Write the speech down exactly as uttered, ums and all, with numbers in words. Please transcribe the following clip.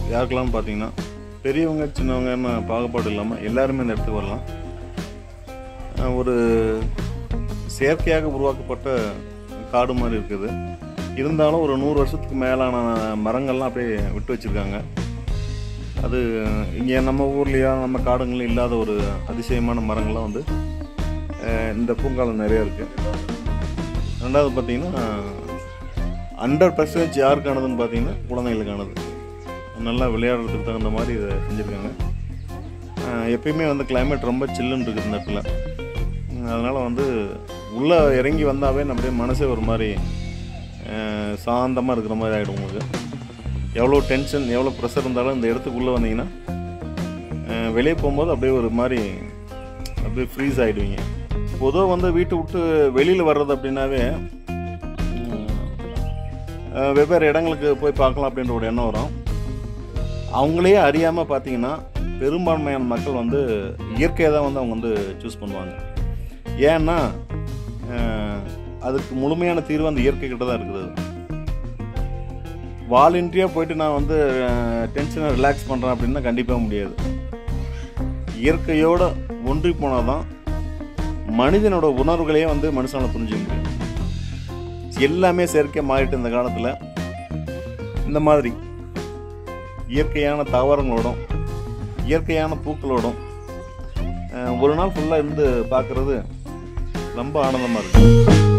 யாருக்கெல்லாம் பார்த்தீங்கன்னா பெரியவங்க சின்னவங்கன்னு பாகுபாடு இல்லாமல் எல்லாருமே இந்த இடத்துக்கு வரலாம். ஒரு செயற்கையாக உருவாக்கப்பட்ட காடு மாதிரி இருக்குது. இருந்தாலும் ஒரு நூறு வருஷத்துக்கு மேலான மரங்கள்லாம் அப்படியே விட்டு வச்சுருக்காங்க. அது இங்கே நம்ம ஊர்லேயோ நம்ம காடுங்களும் இல்லாத ஒரு அதிசயமான மரங்கள்லாம் வந்து இந்த பூங்காவில் நிறையா இருக்குது. ரெண்டாவது பார்த்திங்கன்னா ஹண்ட்ரட் பர்சன்டேஜ் யாருக்கானதுன்னு பார்த்தீங்கன்னா குழந்தைங்களுக்கானது. நல்லா விளையாடுறதுக்கு தகுந்த மாதிரி இதை செஞ்சுருக்காங்க. எப்பயுமே வந்து கிளைமேட் ரொம்ப சில்லுன்னு இருக்குது இந்த இடத்துல. அதனால் வந்து உள்ளே இறங்கி வந்தாவே நம்முடைய மனசே ஒரு மாதிரி சாந்தமாக இருக்கிற மாதிரி ஆகிடும். உங்களுக்கு எவ்வளோ டென்ஷன் எவ்வளோ ப்ரெஷர் இருந்தாலும் இந்த இடத்துக்குள்ளே வந்தீங்கன்னா வெளியே போகும்போது அப்படியே ஒரு மாதிரி அப்படியே ஃப்ரீஸ் ஆகிடுவீங்க. பொதுவாக வந்து வீட்டை விட்டு வெளியில் வர்றது அப்படின்னாவே வெவ்வேறு இடங்களுக்கு போய் பார்க்கலாம் அப்படின்ற ஒரு எண்ணம் வரும். அவங்களே அறியாமல் பார்த்தீங்கன்னா பெரும்பான்மையான மக்கள் வந்து இயற்கையை தான் வந்து அவங்க வந்து சூஸ் பண்ணுவாங்க. ஏன்னா அதுக்கு முழுமையான தீர்வு அந்த இயற்கை கிட்ட தான் இருக்குது. வாலண்டியாக போயிட்டு நான் வந்து டென்ஷனை ரிலாக்ஸ் பண்ணுறேன் அப்படின்னா கண்டிப்பாக முடியாது. இயற்கையோடு ஒன்றி போனால் தான் மனிதனோட உணர்வுகளையே வந்து மனுஷனால் புரிஞ்சுக்க முடியும். எல்லாமே செயற்கை மாறிட்டு இந்த காலத்தில் இந்த மாதிரி இயற்கையான தாவரங்களோடும் இயற்கையான பூக்களோடும் ஒரு நாள் ஃபுல்லாக இருந்து பார்க்குறது ரொம்ப ஆனந்தமாக இருக்குது.